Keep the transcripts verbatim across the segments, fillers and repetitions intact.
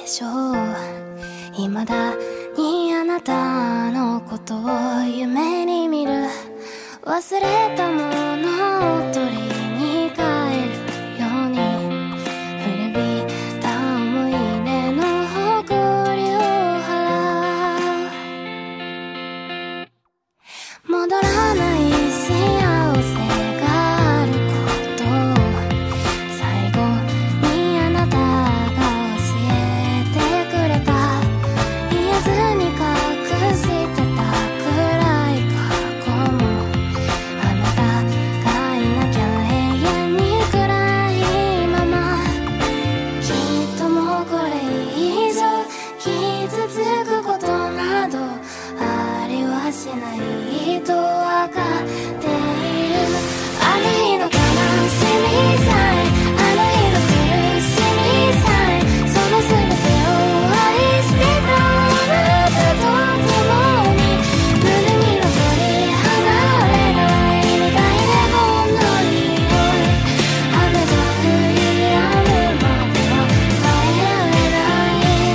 でしょう。未だにあなたのことを夢に見る。忘れたものを取りに帰るように、古びた思い出の誇りを払う。戻らない幸せがあることを最後にあなたが教えてくれた。言えずに隠してた暗い過去も、あなたがいなきゃ永遠に暗いまま。きっともうこれ以上傷つくことなどありはしないとわかっている。あの日の悲しみさえ、あの日の苦しみさえ、その全てを愛してたあなたと共に、胸に残り離れない苦いレモンの匂い。雨が降り止むまでは帰れない。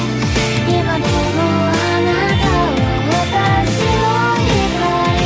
今でもあなたは私の光。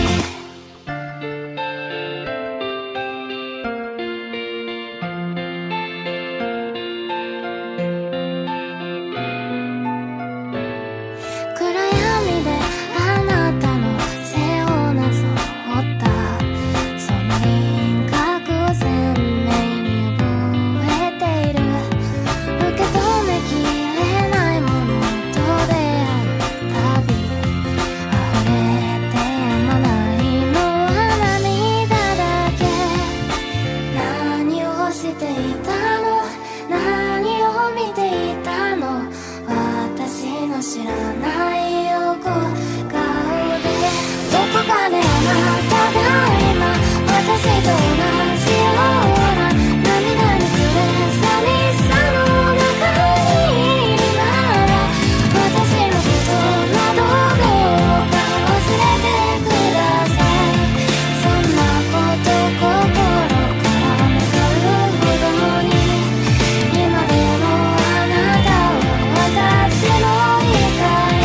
暗闇であなたの背をなぞったその輪郭を鮮明に覚えている。受け止めきれないものと出会うたび、溢れてやまないのは涙だけ。何をしていたの、何を見ていたの、私の知らない横顔で。どこかであなたが今私と同じような涙に暮れ寂しさの中にいるなら、私のことなどどうか忘れてください。そんなこと心から願うほどに、今でもあなたは私の光。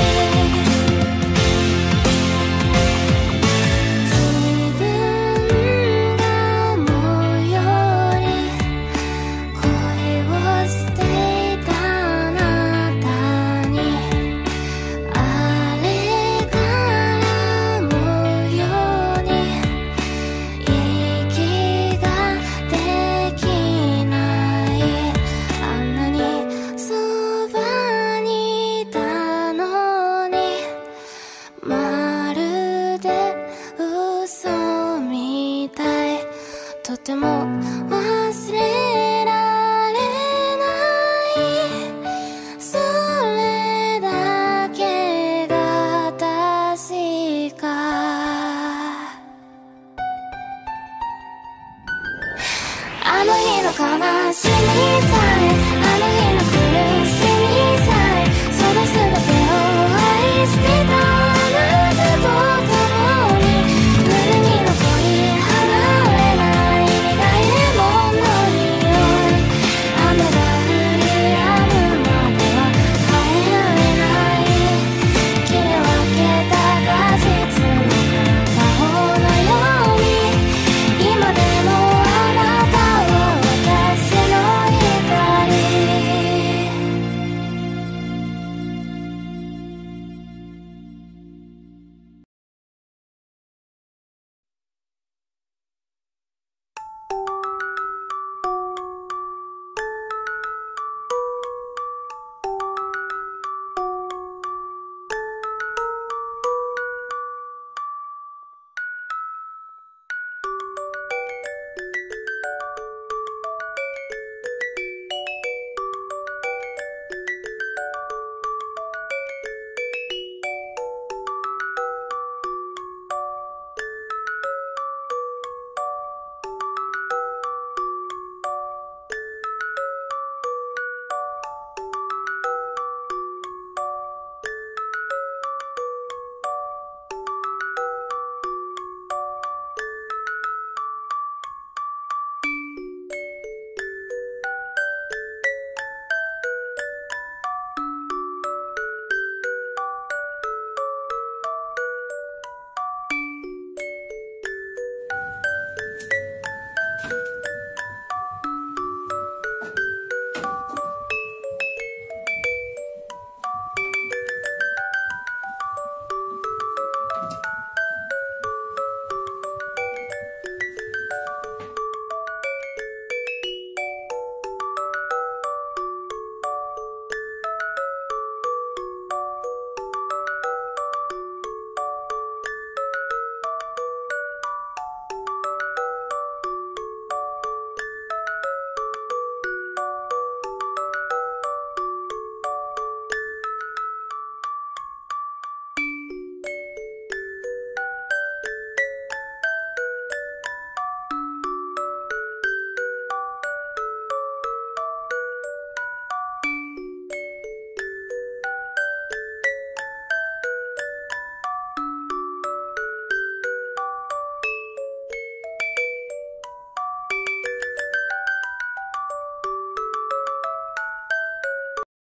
自分が思うより恋をしていたあなたに、あれから思うように息ができない。あんなにそばにいたのに、まるで嘘みたい。とても忘れられない。それだけが確か。あの日の悲しみさ